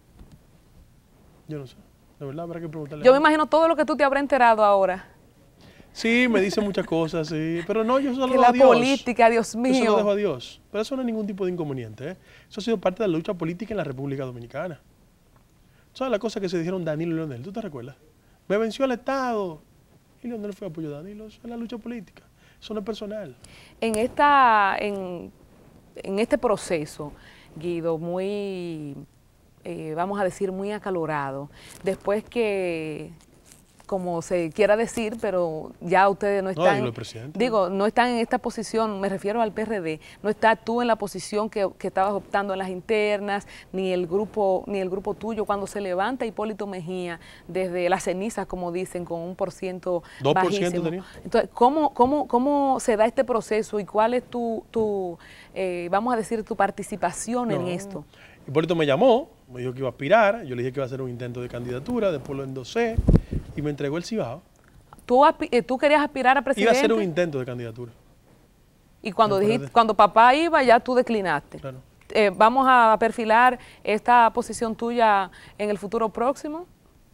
[SPEAKER 2] Yo no sé, de verdad habrá que preguntarle.
[SPEAKER 1] Yo me imagino todo lo que tú te habrás enterado ahora.
[SPEAKER 2] Sí, me dicen muchas cosas, sí, pero no, yo solo
[SPEAKER 1] que
[SPEAKER 2] dejo
[SPEAKER 1] la
[SPEAKER 2] a Dios.
[SPEAKER 1] política, Dios mío.
[SPEAKER 2] Eso lo dejo a Dios, pero eso no es ningún tipo de inconveniente, ¿eh? Eso ha sido parte de la lucha política en la República Dominicana. ¿Sabes la cosa que se dijeron Danilo y Leonel? ¿Tú te recuerdas? Me venció el Estado y Leonel fue apoyo a Danilo, eso es la lucha política, eso no es personal.
[SPEAKER 1] En, esta, en, en este proceso, Guido, muy... Eh, vamos a decir, muy acalorado, después que, como se quiera decir, pero ya ustedes no están,
[SPEAKER 2] no,
[SPEAKER 1] digo, no están en esta posición, me refiero al P R D, no estás tú en la posición que, que estabas optando en las internas, ni el grupo ni el grupo tuyo, cuando se levanta Hipólito Mejía desde las cenizas, como dicen, con un por ciento bajísimo. Tenía. Entonces, ¿cómo, cómo, ¿cómo se da este proceso y cuál es tu, tu eh, vamos a decir, tu participación no. en esto?
[SPEAKER 2] Hipólito me llamó, me dijo que iba a aspirar, yo le dije que iba a hacer un intento de candidatura, después lo endosé y me entregó el Cibao.
[SPEAKER 1] ¿Tú, ¿Tú querías aspirar a presidente?
[SPEAKER 2] Iba a hacer un intento de candidatura.
[SPEAKER 1] Y cuando dijiste, cuando papá iba, ya tú declinaste.
[SPEAKER 2] Claro.
[SPEAKER 1] Eh, ¿Vamos a perfilar esta posición tuya en el futuro próximo?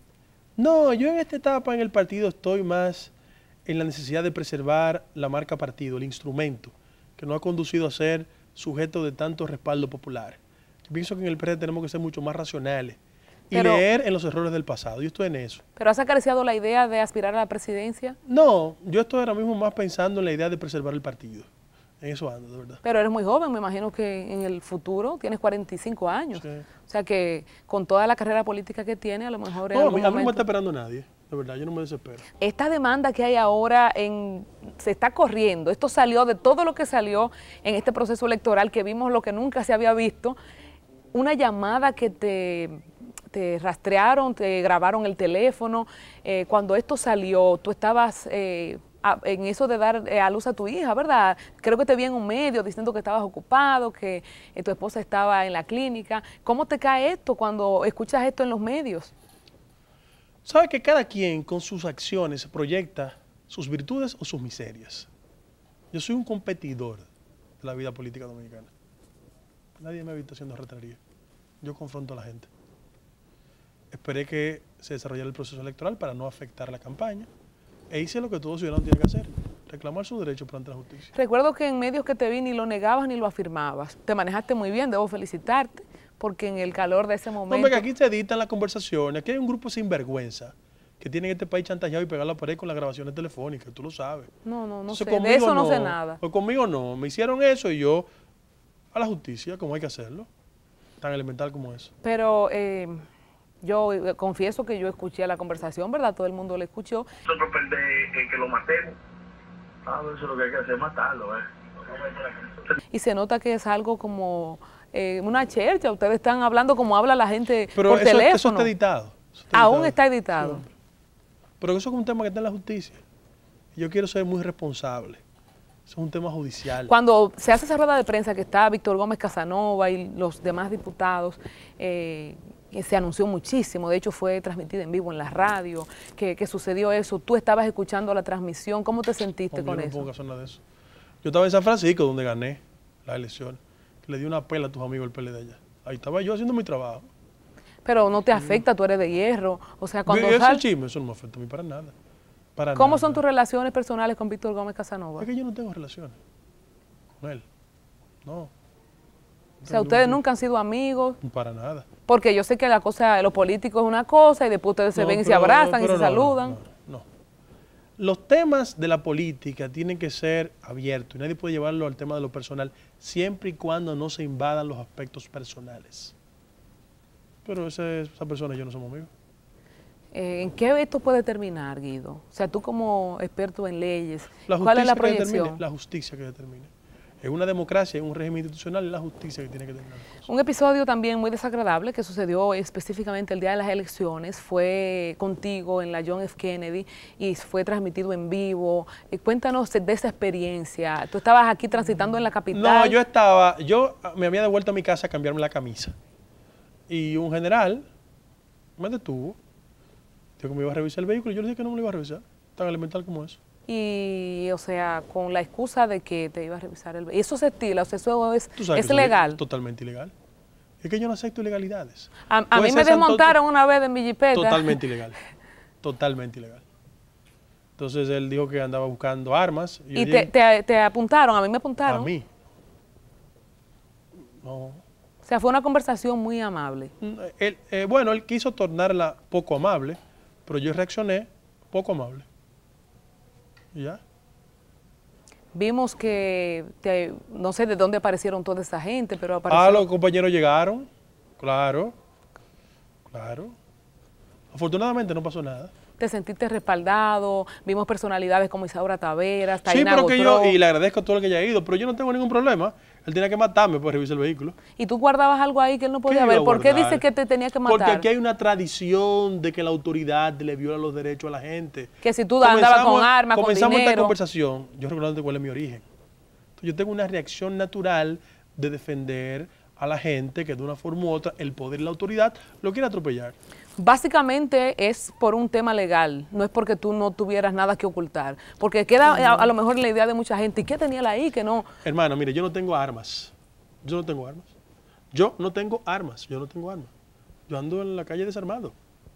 [SPEAKER 2] No, yo en esta etapa en el partido estoy más en la necesidad de preservar la marca partido, el instrumento, que nos ha conducido a ser sujeto de tanto respaldo popular. Yo pienso que en el P R D tenemos que ser mucho más racionales y pero, leer en los errores del pasado. Yo estoy en eso.
[SPEAKER 1] ¿Pero has acariciado la idea de aspirar a la presidencia?
[SPEAKER 2] No, yo estoy ahora mismo más pensando en la idea de preservar el partido. En eso ando, de verdad.
[SPEAKER 1] Pero eres muy joven, me imagino que en el futuro tienes cuarenta y cinco años.
[SPEAKER 2] Sí.
[SPEAKER 1] O sea que con toda la carrera política que tiene, a lo mejor...
[SPEAKER 2] No, a mí, a mí no me está esperando nadie, de verdad, yo no me desespero.
[SPEAKER 1] Esta demanda que hay ahora en, se está corriendo, esto salió de todo lo que salió en este proceso electoral, que vimos lo que nunca se había visto, una llamada que te, te rastrearon, te grabaron el teléfono, eh, cuando esto salió, tú estabas eh, a, en eso de dar eh, a luz a tu hija, ¿verdad? Creo que te vi en un medio diciendo que estabas ocupado, que eh, tu esposa estaba en la clínica. ¿Cómo te cae esto cuando escuchas esto en los medios?
[SPEAKER 2] Sabes que cada quien con sus acciones proyecta sus virtudes o sus miserias. Yo soy un competidor de la vida política dominicana. Nadie me ha visto haciendo retrería. Yo confronto a la gente. Esperé que se desarrollara el proceso electoral para no afectar la campaña e hice lo que todo ciudadano tiene que hacer, reclamar su derecho ante la justicia.
[SPEAKER 1] Recuerdo que en medios que te vi ni lo negabas ni lo afirmabas. Te manejaste muy bien, debo felicitarte, porque en el calor de ese momento...
[SPEAKER 2] No, hombre, que aquí se editan las conversaciones, aquí hay un grupo sinvergüenza que tiene en este país chantajeado y pegado a la pared con las grabaciones telefónicas, tú lo sabes.
[SPEAKER 1] No, no, no
[SPEAKER 2] Entonces,
[SPEAKER 1] sé, de eso no, no sé nada.
[SPEAKER 2] Pues conmigo no, me hicieron eso y yo... a la justicia, como hay que hacerlo, tan elemental como eso.
[SPEAKER 1] Pero eh, yo eh, confieso que yo escuché la conversación, ¿verdad? Todo el mundo la escuchó.
[SPEAKER 5] Nosotros perdemos eh, que lo matemos. Ah, eso es lo que hay que hacer, matarlo, ¿eh?
[SPEAKER 1] Y se nota que es algo como eh, una chercha, ustedes están hablando como habla la gente
[SPEAKER 2] Pero
[SPEAKER 1] por
[SPEAKER 2] eso,
[SPEAKER 1] teléfono.
[SPEAKER 2] eso está editado. Eso está
[SPEAKER 1] Aún
[SPEAKER 2] editado.
[SPEAKER 1] está editado.
[SPEAKER 2] Sí, pero eso es un tema que está en la justicia. Y yo quiero ser muy responsable. Eso es un tema judicial.
[SPEAKER 1] Cuando se hace esa rueda de prensa que está Víctor Gómez Casanova y los demás diputados, eh, se anunció muchísimo, de hecho fue transmitida en vivo en la radio, que, que sucedió eso, tú estabas escuchando la transmisión, ¿cómo te sentiste
[SPEAKER 2] Hombre,
[SPEAKER 1] con
[SPEAKER 2] yo no
[SPEAKER 1] eso?
[SPEAKER 2] pongo caso en nada de eso. Yo estaba en San Francisco, donde gané las elecciones, que le di una pela a tus amigos del P L D allá. Ahí estaba yo haciendo mi trabajo.
[SPEAKER 1] Pero no te afecta, tú eres de hierro, o sea, cuando
[SPEAKER 2] Yo- ese
[SPEAKER 1] sal-
[SPEAKER 2] chisme, eso no me afecta a mí para nada. Para
[SPEAKER 1] ¿Cómo
[SPEAKER 2] nada.
[SPEAKER 1] son tus relaciones personales con Víctor Gómez Casanova?
[SPEAKER 2] Es que yo no tengo relaciones con él. No.
[SPEAKER 1] O sea, ustedes nunca han sido amigos,
[SPEAKER 2] Para nada.
[SPEAKER 1] porque yo sé que la cosa, lo político es una cosa y después ustedes se
[SPEAKER 2] No,
[SPEAKER 1] ven y se
[SPEAKER 2] pero-
[SPEAKER 1] abrazan y
[SPEAKER 2] pero
[SPEAKER 1] se
[SPEAKER 2] no,
[SPEAKER 1] saludan.
[SPEAKER 2] No, no, no. Los temas de la política tienen que ser abiertos y nadie puede llevarlo al tema de lo personal siempre y cuando no se invadan los aspectos personales. Pero ese- esa persona y yo no somos amigos.
[SPEAKER 1] Eh, ¿En qué esto puede terminar, Guido? O sea, tú como experto en leyes,
[SPEAKER 2] La
[SPEAKER 1] ¿cuál es la
[SPEAKER 2] justicia que
[SPEAKER 1] proyección?
[SPEAKER 2] determine, la justicia que determine. En una democracia, en un régimen institucional, es la justicia que tiene que determinar las cosas.
[SPEAKER 1] Un episodio también muy desagradable que sucedió específicamente el día de las elecciones fue contigo en la John F. Kennedy y fue transmitido en vivo. Eh, cuéntanos de esa experiencia. Tú estabas aquí transitando en la capital.
[SPEAKER 2] No, yo estaba, yo me había devuelto a mi casa a cambiarme la camisa. Y un general me detuvo, dijo que me iba a revisar el vehículo, y yo le dije que no me lo iba a revisar, tan elemental como eso.
[SPEAKER 1] Y, o sea, con la excusa de que te iba a revisar el vehículo. Eso se estila, o sea, eso es,
[SPEAKER 2] Tú sabes
[SPEAKER 1] es
[SPEAKER 2] que eso
[SPEAKER 1] legal.
[SPEAKER 2] Totalmente ilegal. Es que yo no acepto ilegalidades.
[SPEAKER 1] A, a
[SPEAKER 2] Puede
[SPEAKER 1] mí me
[SPEAKER 2] ser santo-
[SPEAKER 1] desmontaron una vez en mi jipeta.
[SPEAKER 2] Totalmente ilegal. Totalmente ilegal. Entonces él dijo que andaba buscando armas. yo
[SPEAKER 1] Y
[SPEAKER 2] dije,
[SPEAKER 1] te, te, te apuntaron, a mí me apuntaron.
[SPEAKER 2] a mí. No.
[SPEAKER 1] O sea, fue una conversación muy amable.
[SPEAKER 2] Mm, Él, eh, bueno, él quiso tornarla poco amable, pero yo reaccioné poco amable. Y ya.
[SPEAKER 1] Vimos que, te- no sé de dónde aparecieron toda esa gente, pero
[SPEAKER 2] Ah,
[SPEAKER 1] apareció.
[SPEAKER 2] los compañeros llegaron. Claro. Claro. Afortunadamente no pasó nada.
[SPEAKER 1] Te sentiste respaldado, vimos personalidades como Isaura Taveras,
[SPEAKER 2] Sí,
[SPEAKER 1] Taina
[SPEAKER 2] pero que
[SPEAKER 1] Gotró.
[SPEAKER 2] yo, y le agradezco a todo el que haya ido, pero yo no tengo ningún problema. Él tenía que matarme por revisar el vehículo.
[SPEAKER 1] Y tú guardabas algo ahí que él no
[SPEAKER 2] ¿Qué
[SPEAKER 1] podía
[SPEAKER 2] iba
[SPEAKER 1] ver.
[SPEAKER 2] a
[SPEAKER 1] ¿Por qué
[SPEAKER 2] guardar?
[SPEAKER 1] dice que te tenía que matar?
[SPEAKER 2] Porque aquí hay una tradición de que la autoridad le viola los derechos a la gente.
[SPEAKER 1] Que si tú andabas
[SPEAKER 2] Comenzamos-
[SPEAKER 1] con armas, con
[SPEAKER 2] Comenzamos esta
[SPEAKER 1] dinero.
[SPEAKER 2] conversación, yo recordando cuál es mi origen. Entonces, yo tengo una reacción natural de defender a la gente que de una forma u otra el poder y la autoridad lo quiere atropellar.
[SPEAKER 1] Básicamente es por un tema legal, no es porque tú no tuvieras nada que ocultar. Porque queda a, a lo mejor la idea de mucha gente, ¿y qué tenía él ahí que no?
[SPEAKER 2] Hermano, mire, yo no tengo armas. Yo no tengo armas. Yo no tengo armas. Yo no tengo armas. Yo ando en la calle desarmado.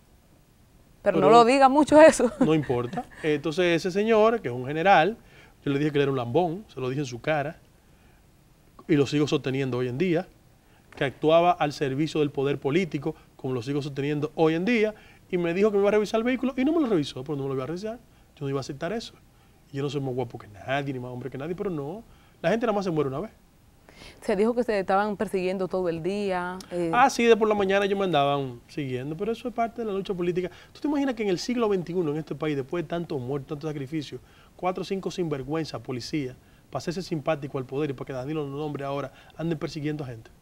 [SPEAKER 1] Pero,
[SPEAKER 2] Pero-
[SPEAKER 1] no lo diga mucho eso.
[SPEAKER 2] No importa. Entonces ese señor, que es un general, yo le dije que él era un lambón, se lo dije en su cara, y lo sigo sosteniendo hoy en día, que actuaba al servicio del poder político, como lo sigo sosteniendo hoy en día, y me dijo que me iba a revisar el vehículo, y no me lo revisó, pero no me lo iba a revisar. Yo no iba a aceptar eso. Y yo no soy más guapo que nadie, ni más hombre que nadie, pero no. La gente nada más se muere una vez.
[SPEAKER 1] Se dijo que se estaban persiguiendo todo el día. eh,
[SPEAKER 2] Ah, sí, de por la mañana yo me andaban siguiendo, pero eso es parte de la lucha política. ¿Tú te imaginas que en el siglo veintiuno, en este país, después de tantos muertos, tantos sacrificios, cuatro o cinco sinvergüenza, policía, para hacerse simpático al poder y para que Danilo lo nombre ahora, anden persiguiendo a gente?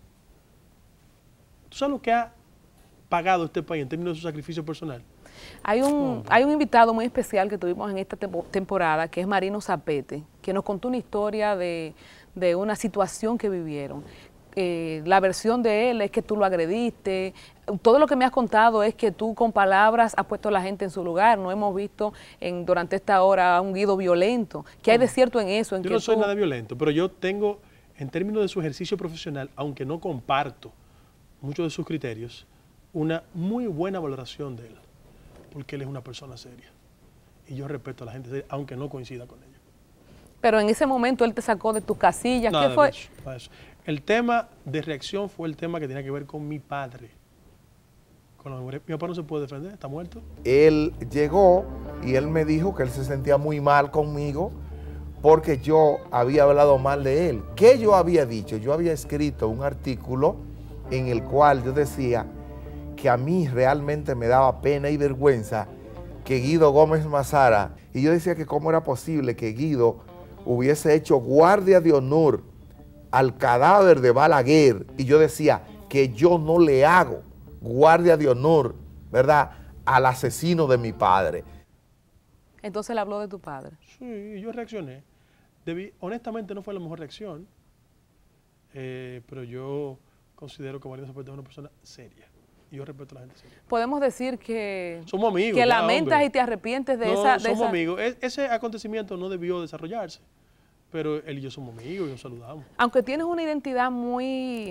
[SPEAKER 2] ¿Tú sabes lo que ha pagado este país en términos de su sacrificio personal?
[SPEAKER 1] Hay un, hay un invitado muy especial que tuvimos en esta tempo- temporada, que es Marino Zapete, que nos contó una historia de, de una situación que vivieron. Eh, la versión de él es que tú lo agrediste. Todo lo que me has contado es que tú con palabras has puesto a la gente en su lugar. No hemos visto en, durante esta hora a un Guido violento. ¿Qué hay de cierto en eso? En
[SPEAKER 2] Yo
[SPEAKER 1] que
[SPEAKER 2] no soy
[SPEAKER 1] tú-
[SPEAKER 2] nada violento, pero yo tengo, en términos de su ejercicio profesional, aunque no comparto muchos de sus criterios, una muy buena valoración de él, porque él es una persona seria. Y yo respeto a la gente seria, aunque no coincida con ella.
[SPEAKER 1] Pero en ese momento él te sacó de tus casillas.
[SPEAKER 2] Nada
[SPEAKER 1] ¿Qué fue?
[SPEAKER 2] de eso, nada de eso. El tema de reacción fue el tema que tenía que ver con mi padre. Con la memoria. Mi papá no se puede defender, está muerto.
[SPEAKER 6] Él llegó y él me dijo que él se sentía muy mal conmigo porque yo había hablado mal de él. ¿Qué yo había dicho? Yo había escrito un artículo en el cual yo decía que a mí realmente me daba pena y vergüenza que Guido Gómez Mazara, y yo decía que cómo era posible que Guido hubiese hecho guardia de honor al cadáver de Balaguer y yo decía que yo no le hago guardia de honor, ¿verdad?, al asesino de mi padre.
[SPEAKER 1] Entonces le habló de tu padre.
[SPEAKER 2] Sí, yo reaccioné. Debí, honestamente no fue la mejor reacción, eh, pero yo considero que Marino Zapata es una persona seria. Y yo respeto a la gente seria.
[SPEAKER 1] Podemos decir que,
[SPEAKER 2] somos amigos,
[SPEAKER 1] que
[SPEAKER 2] ya,
[SPEAKER 1] lamentas
[SPEAKER 2] hombre.
[SPEAKER 1] y te arrepientes de
[SPEAKER 2] no,
[SPEAKER 1] esa... De
[SPEAKER 2] somos
[SPEAKER 1] esa...
[SPEAKER 2] amigos. Es, ese acontecimiento no debió desarrollarse, pero él y yo somos amigos y nos saludamos.
[SPEAKER 1] Aunque tienes una identidad muy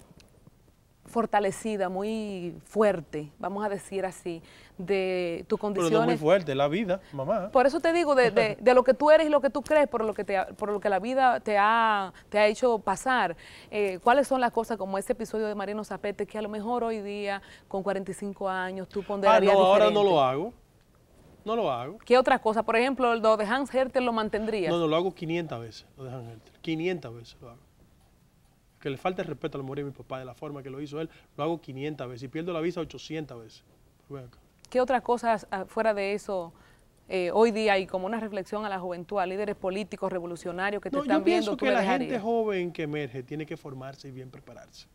[SPEAKER 1] fortalecida, muy fuerte, vamos a decir así, de tus condiciones.
[SPEAKER 2] Pero no muy fuerte, la vida, mamá.
[SPEAKER 1] Por eso te digo, de, de, de lo que tú eres y lo que tú crees, por lo que, te, por lo que la vida te ha, te ha hecho pasar. Eh, ¿Cuáles son las cosas como ese episodio de Marino Zapete que a lo mejor hoy día, con cuarenta y cinco años, tú
[SPEAKER 2] Ah,
[SPEAKER 1] ponderarías
[SPEAKER 2] no, ahora
[SPEAKER 1] diferente?
[SPEAKER 2] no lo hago. No lo hago.
[SPEAKER 1] ¿Qué otra cosa? Por ejemplo, lo de Hans Hertel lo mantendrías.
[SPEAKER 2] No, no, lo hago quinientas veces, lo de Hans Hertel. quinientas veces lo hago. Que le falta el respeto a la memoria de mi papá, de la forma que lo hizo él, lo hago quinientas veces. Y pierdo la visa ochocientas veces.
[SPEAKER 1] ¿Qué otras cosas fuera de eso eh, hoy día hay como una reflexión a la juventud, a líderes políticos, revolucionarios que te
[SPEAKER 2] no,
[SPEAKER 1] están
[SPEAKER 2] yo
[SPEAKER 1] viendo?
[SPEAKER 2] pienso que la gente joven que emerge tiene que formarse y bien prepararse.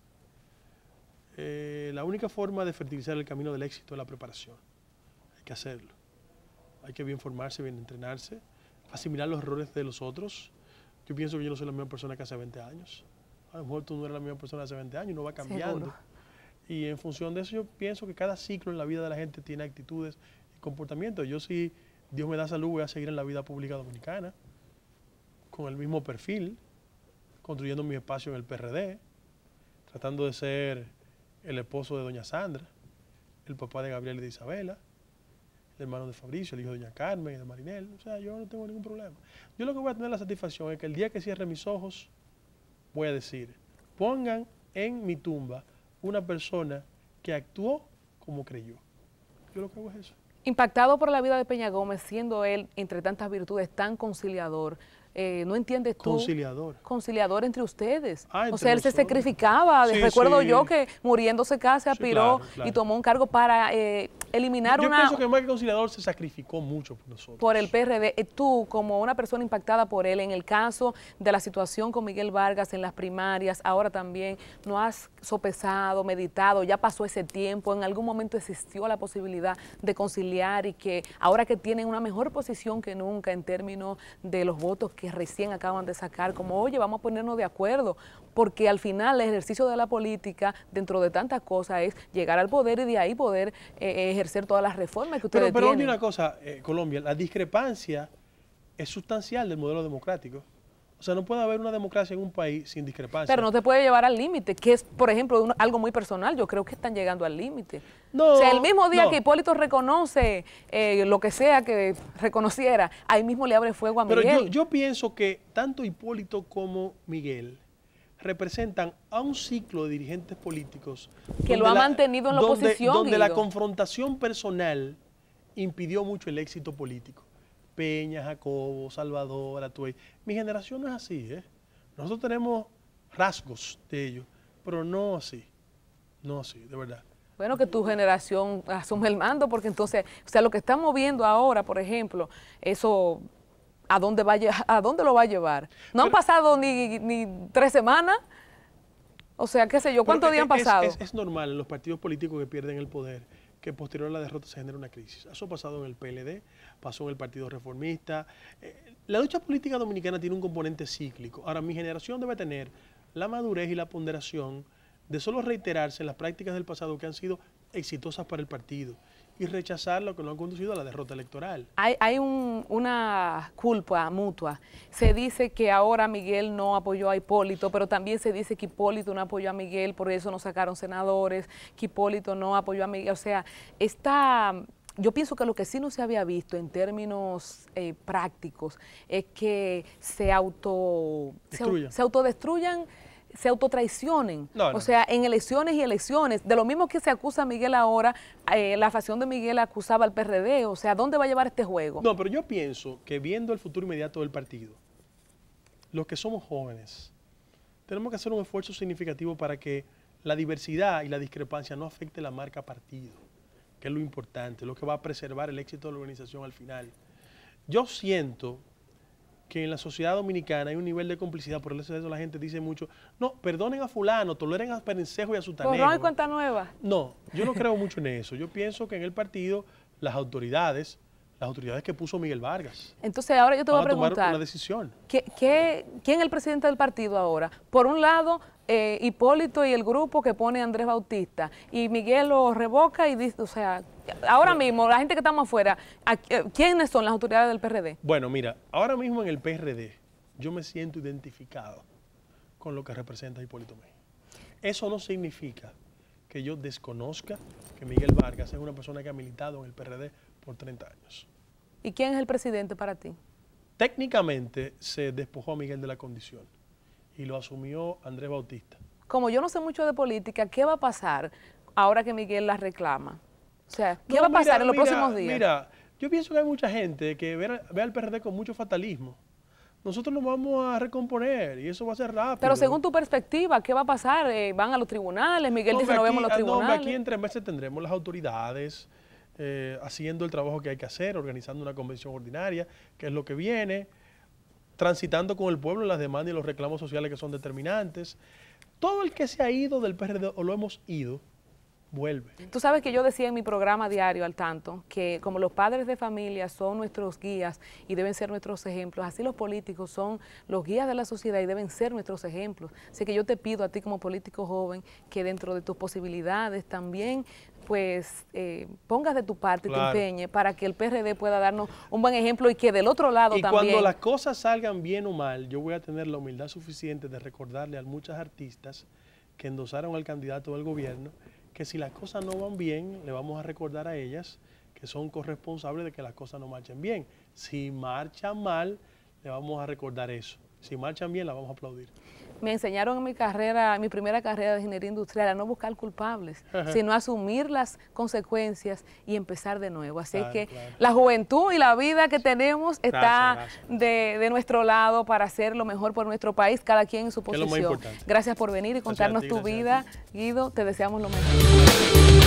[SPEAKER 2] Eh, la única forma de fertilizar el camino del éxito es la preparación. Hay que hacerlo. Hay que bien formarse, bien entrenarse, asimilar los errores de los otros. Yo pienso que yo no soy la misma persona que hace veinte años. A lo mejor tú no eres la misma persona de hace veinte años, uno va cambiando.
[SPEAKER 1] Seguro.
[SPEAKER 2] Y en función de eso yo pienso que cada ciclo en la vida de la gente tiene actitudes y comportamientos. Yo, si Dios me da salud, voy a seguir en la vida pública dominicana, con el mismo perfil, construyendo mi espacio en el P R D, tratando de ser el esposo de doña Sandra, el papá de Gabriel y de Isabela, el hermano de Fabricio, el hijo de doña Carmen y de Marinel. O sea, yo no tengo ningún problema. Yo lo que voy a tener la satisfacción es que el día que cierre mis ojos, voy a decir, pongan en mi tumba una persona que actuó como creyó. Yo lo que hago es eso.
[SPEAKER 1] Impactado por la vida de Peña Gómez, siendo él, entre tantas virtudes, tan conciliador, eh, ¿no entiendes tú?
[SPEAKER 2] Conciliador.
[SPEAKER 1] Conciliador entre ustedes.
[SPEAKER 2] Ah, entre
[SPEAKER 1] o sea, él se
[SPEAKER 2] nosotros.
[SPEAKER 1] sacrificaba.
[SPEAKER 2] Sí,
[SPEAKER 1] Recuerdo
[SPEAKER 2] sí.
[SPEAKER 1] yo que muriéndose acá se
[SPEAKER 2] Sí,
[SPEAKER 1] aspiró
[SPEAKER 2] claro, claro.
[SPEAKER 1] y tomó un cargo para eh, eliminar
[SPEAKER 2] Yo
[SPEAKER 1] una...
[SPEAKER 2] pienso que más que conciliador se sacrificó mucho por nosotros.
[SPEAKER 1] por el P R D. Eh, Tú, como una persona impactada por él, en el caso de la situación con Miguel Vargas en las primarias, ahora también, ¿no has sopesado, meditado, ya pasó ese tiempo, en algún momento existió la posibilidad de conciliar y que ahora que tienen una mejor posición que nunca en términos de los votos que recién acaban de sacar, como, oye, vamos a ponernos de acuerdo, porque al final el ejercicio de la política, dentro de tantas cosas, es llegar al poder y de ahí poder eh, ejercer todas las reformas que ustedes
[SPEAKER 2] Pero, pero oye
[SPEAKER 1] tienen?
[SPEAKER 2] una cosa, eh, Colombia, la discrepancia es sustancial del modelo democrático. O sea, no puede haber una democracia en un país sin discrepancia.
[SPEAKER 1] Pero no te puede llevar al límite, que es, por ejemplo, un- algo muy personal. Yo creo que están llegando al límite.
[SPEAKER 2] No,
[SPEAKER 1] o sea, el mismo día
[SPEAKER 2] no.
[SPEAKER 1] que Hipólito reconoce eh, lo que sea que reconociera, ahí mismo le abre fuego a
[SPEAKER 2] Pero
[SPEAKER 1] Miguel.
[SPEAKER 2] yo, yo pienso que tanto Hipólito como Miguel representan a un ciclo de dirigentes políticos
[SPEAKER 1] Que lo
[SPEAKER 2] donde
[SPEAKER 1] ha mantenido en la
[SPEAKER 2] donde-
[SPEAKER 1] oposición,
[SPEAKER 2] donde la
[SPEAKER 1] Guido.
[SPEAKER 2] confrontación personal impidió mucho el éxito político. Peña, Jacobo, Salvador, Atuey. Mi generación no es así, ¿eh? Nosotros tenemos rasgos de ellos, pero no así, no así, de verdad.
[SPEAKER 1] Bueno, que tu generación asume el mando, porque entonces, o sea, lo que estamos viendo ahora, por ejemplo, eso, ¿a dónde, va a, lle- a dónde lo va a llevar? No han
[SPEAKER 2] Pero-
[SPEAKER 1] pasado ni, ni tres semanas. O sea, qué sé yo, ¿cuántos
[SPEAKER 2] Pero
[SPEAKER 1] días han
[SPEAKER 2] es-
[SPEAKER 1] pasado?
[SPEAKER 2] Es, es normal en los partidos políticos que pierden el poder que posterior a la derrota se genera una crisis. Eso ha pasado en el P L D, pasó en el Partido Reformista. Eh, la lucha política dominicana tiene un componente cíclico. Ahora, mi generación debe tener la madurez y la ponderación de solo reiterarse en las prácticas del pasado que han sido exitosas para el partido y rechazar lo que no ha conducido a la derrota electoral.
[SPEAKER 1] Hay, hay un- una culpa mutua. Se dice que ahora Miguel no apoyó a Hipólito, pero también se dice que Hipólito no apoyó a Miguel, por eso no sacaron senadores, que Hipólito no apoyó a Miguel. O sea, está, yo pienso que lo que sí no se había visto en términos eh, prácticos es que se auto se, au-
[SPEAKER 2] Destruyan.
[SPEAKER 1] se autodestruyan, se autotraicionen.
[SPEAKER 2] No, no.
[SPEAKER 1] O sea, en elecciones y elecciones, de lo mismo que se acusa a Miguel ahora, eh, la facción de Miguel acusaba al P R D. O sea, ¿dónde va a llevar este juego?
[SPEAKER 2] No, pero yo pienso que viendo el futuro inmediato del partido, los que somos jóvenes, tenemos que hacer un esfuerzo significativo para que la diversidad y la discrepancia no afecte la marca partido, que es lo importante, lo que va a preservar el éxito de la organización al final. Yo siento que en la sociedad dominicana hay un nivel de complicidad, por eso la gente dice mucho, no, perdonen a fulano, toleren a Perencejo y a Sutanero.
[SPEAKER 1] ¿Borrón y cuenta nueva?
[SPEAKER 2] No, yo no creo mucho en eso. Yo pienso que en el partido las autoridades, las autoridades que puso Miguel Vargas,
[SPEAKER 1] entonces ahora yo te voy a
[SPEAKER 2] van a tomar
[SPEAKER 1] preguntar,
[SPEAKER 2] una decisión.
[SPEAKER 1] ¿qué, qué, ¿quién es el presidente del partido ahora? Por un lado, eh, Hipólito y el grupo que pone Andrés Bautista, y Miguel lo revoca y dice, o sea, ahora mismo, la gente que estamos afuera, ¿a, eh, ¿quiénes son las autoridades del P R D?
[SPEAKER 2] Bueno, mira, ahora mismo en el P R D yo me siento identificado con lo que representa Hipólito Mejía. Eso no significa que yo desconozca que Miguel Vargas es una persona que ha militado en el P R D por treinta años.
[SPEAKER 1] ¿Y quién es el presidente para ti?
[SPEAKER 2] Técnicamente se despojó a Miguel de la condición y lo asumió Andrés Bautista.
[SPEAKER 1] Como yo no sé mucho de política, ¿qué va a pasar ahora que Miguel la reclama? O sea, ¿qué
[SPEAKER 2] No,
[SPEAKER 1] va a pasar
[SPEAKER 2] mira,
[SPEAKER 1] en los
[SPEAKER 2] mira,
[SPEAKER 1] próximos días?
[SPEAKER 2] Mira, yo pienso que hay mucha gente que ve, ve al P R D con mucho fatalismo. Nosotros nos vamos a recomponer y eso va a ser rápido.
[SPEAKER 1] Pero según tu perspectiva, ¿qué va a pasar? Eh, ¿Van a los tribunales? Miguel
[SPEAKER 2] No,
[SPEAKER 1] dice, no
[SPEAKER 2] aquí-
[SPEAKER 1] vemos los
[SPEAKER 2] ah, no,
[SPEAKER 1] tribunales.
[SPEAKER 2] aquí en tres meses tendremos las autoridades eh, haciendo el trabajo que hay que hacer, organizando una convención ordinaria, que es lo que viene, transitando con el pueblo las demandas y los reclamos sociales que son determinantes. Todo el que se ha ido del P R D o lo hemos ido, vuelve.
[SPEAKER 1] Tú sabes que yo decía en mi programa diario al tanto que como los padres de familia son nuestros guías y deben ser nuestros ejemplos, así los políticos son los guías de la sociedad y deben ser nuestros ejemplos. Así que yo te pido a ti como político joven que dentro de tus posibilidades también pues eh, pongas de tu parte y
[SPEAKER 2] Claro.
[SPEAKER 1] te empeñes para que el P R D pueda darnos un buen ejemplo y que del otro lado
[SPEAKER 2] Y
[SPEAKER 1] también...
[SPEAKER 2] cuando las cosas salgan bien o mal, yo voy a tener la humildad suficiente de recordarle a muchas artistas que endosaron al candidato del gobierno que si las cosas no van bien, le vamos a recordar a ellas que son corresponsables de que las cosas no marchen bien. Si marchan mal, le vamos a recordar eso. Si marchan bien, la vamos a aplaudir.
[SPEAKER 1] Me enseñaron en mi carrera, en mi primera carrera de ingeniería industrial, a no buscar culpables, sino a asumir las consecuencias y empezar de nuevo. Así
[SPEAKER 2] Claro,
[SPEAKER 1] que
[SPEAKER 2] claro.
[SPEAKER 1] la juventud y la vida que tenemos está
[SPEAKER 2] Gracias, gracias.
[SPEAKER 1] De, de nuestro lado para hacer lo mejor por nuestro país, cada quien en su
[SPEAKER 2] Que es lo
[SPEAKER 1] posición.
[SPEAKER 2] más importante.
[SPEAKER 1] Gracias por venir y
[SPEAKER 2] Gracias a
[SPEAKER 1] contarnos
[SPEAKER 2] ti,
[SPEAKER 1] tu
[SPEAKER 2] gracias a
[SPEAKER 1] vida,
[SPEAKER 2] ti.
[SPEAKER 1] Guido. Te deseamos lo mejor.